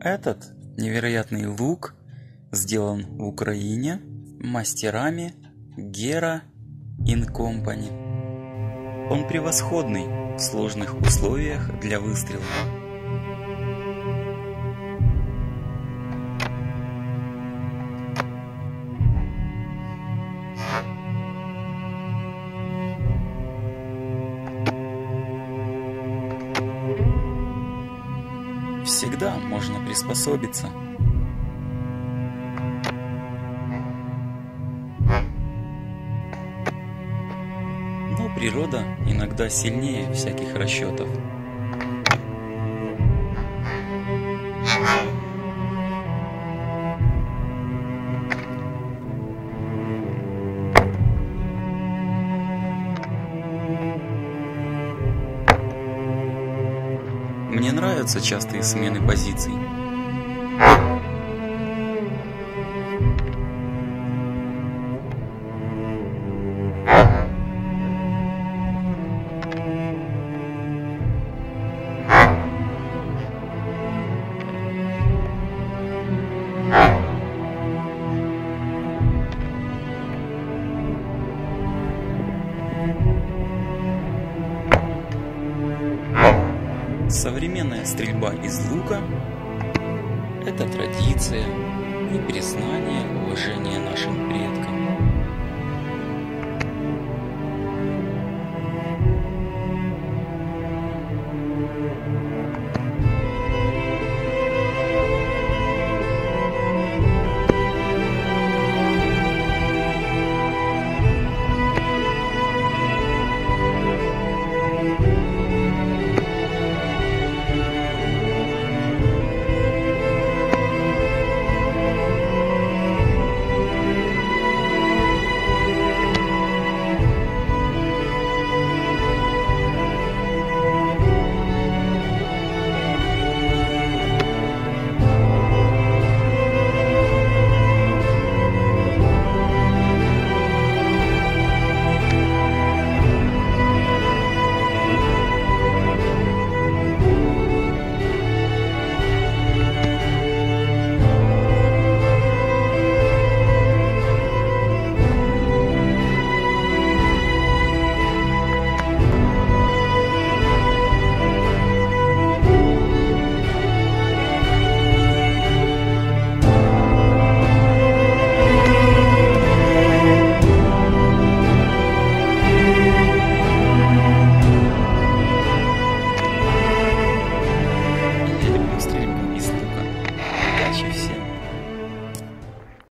Этот невероятный лук сделан в Украине мастерами Gera Company. Он превосходный в сложных условиях для выстрела. Всегда можно приспособиться. Но природа иногда сильнее всяких расчетов. Мне нравятся частые смены позиций. Современная стрельба из лука – это традиция и признание уважения нашим предкам.